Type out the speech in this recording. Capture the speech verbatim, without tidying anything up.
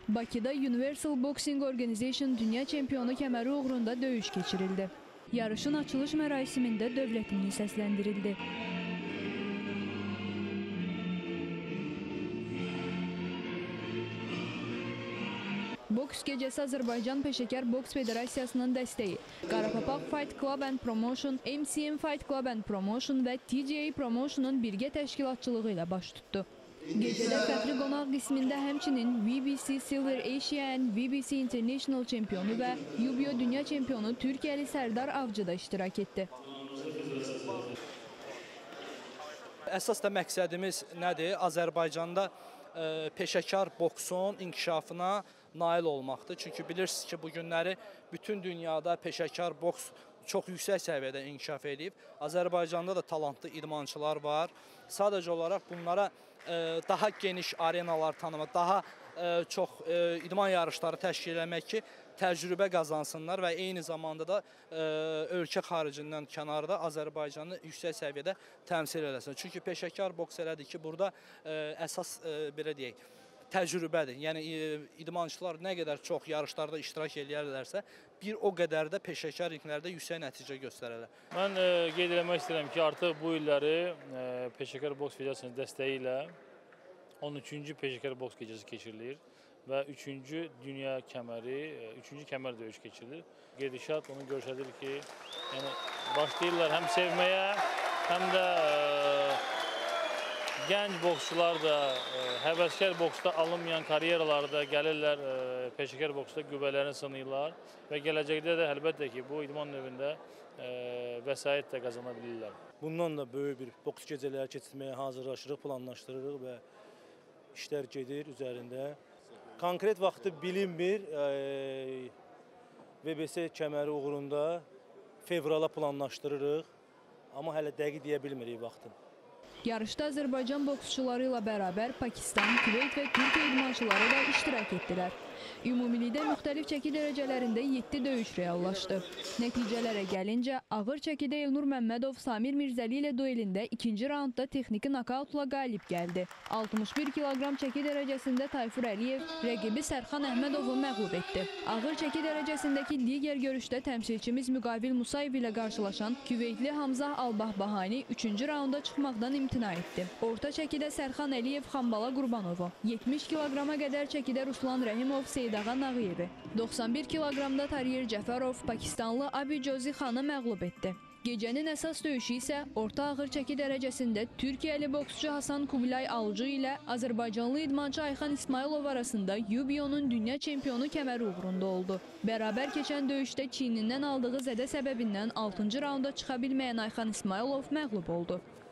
Bakıda Universal Boxing Organization Dünya Çempionu kəməri uğrunda döyüş keçirildi. Yarışın açılış mərasimində dövlət himni səsləndirildi. Boks gecəsi Azərbaycan Peşəkar Boks Federasiyasının dəstəyi, Qarapapaq Fight Club and Promotion, M C M Fight Club and Promotion və T G A Promotion'un birgə təşkilatçılığı ilə baş tutdu. Gecədə fəxri qonaq qismində həmçinin V B C Silver Asia and V B C International çempionu və U B O Dünya çempionu Türkiyəli Sərdar Avcı da iştirak etdi. Əsas da məqsədimiz nədir? Azərbaycanda e, peşəkar boksun inkişafına nail olmaqdır. Çünki bilirsiniz ki, bu günləri bütün dünyada peşəkar boks çox yüksək səviyyədə inkişaf edib. Azərbaycanda da talantlı idmançılar var. Sadəcə olaraq bunlara e, daha geniş arenalar tanımaq, daha e, çox e, idman yarışları təşkil etmək ki, təcrübə qazansınlar və eyni zamanda da e, ölkə xaricindən kənarda Azərbaycanı yüksək səviyyədə təmsil eləsin. Çünki peşəkar boks elədir ki, burada e, əsas e, belə deyək, təcrübədir. Yəni idmançılar nə qədər çox yarışlarda iştirak edərlərsə, bir o qədər də peşəkar ringlərdə yüksək nəticə göstərərlər. Mən e, qeyd eləmək istəyirəm ki, artıq bu illəri e, Peşəkar Boks Federasiyasının dəstəyi ilə on üçüncü Peşəkar Boks gecəsi keçirilir və üçüncü dünya kəməri, üçüncü kəmər döyüş keçirilir. Gedişat onu göstərir ki, yəni başlayırlar həm sevməyə, həm də e, gənc boksçular da e, həvəskar boksda alınmayan karyeralarda gəlirlər, e, peşəkar boksda qüvvələrini sınayırlar və gələcəkdə də əlbəttə ki, bu idman növündə e, vəsait də qazana bilirlər. Bundan da böyük bir boks gecələri keçirməyə hazırlaşırıq, planlaşdırırıq və işlər gedir üzərində. Konkret vaxtı bilinmir. E, V B C kəməri uğrunda fevrala planlaşdırırıq, amma hələ dəqiq deyə bilmirik vaxtını. Yarışda Azərbaycan boksçuları ilə bərabər Pakistan, Küveyt və Türkiyə idmançıları da iştirak etdilər. Ümumilikdə müxtəlif çəki dərəcələrində yeddi döyüş reallaşdı. Nəticələrə gəlincə, ağır çəkidə Elnur Məmmədov Samir Mirzəli ilə duelində ikinci raundda texniki nokautla qalib gəldi. altmış bir kiloqram çəki dərəcəsində Tayfur Əliyev rəqibi Sərxan Əhmədovu məğlub etdi. Ağır çəki dərəcəsindəki digər görüşdə təmsilçimiz Müqabil Musayev ilə qarşılaşan Küveytli Hamzah Albahbahani üçüncü raunda çıxmaqdan imtina etdi. Orta çəkidə Sərxan Əliyev Xambala Qurbanovu, yetmiş kiloqrama qədər çəkidə Ruslan Rəhimov Seydağa Nağıyevi, doxsan bir kiloqramda Tariyer Cəfərov Pakistanlı Abi Jozi Xanı məğlub etdi. Gecənin əsas döyüşü isə orta ağır çəki dərəcəsində Türkiyəli boksçu Hasan Kubilay Alıcı ilə Azərbaycanlı idmançı Ayxan İsmailov arasında U B O'nun dünya çempionu kəməri uğrunda oldu. Bərabər keçən döyüşdə çiynindən aldığı zədə səbəbindən altıncı raunda çıxa bilməyən Ayxan İsmailov məğlub oldu.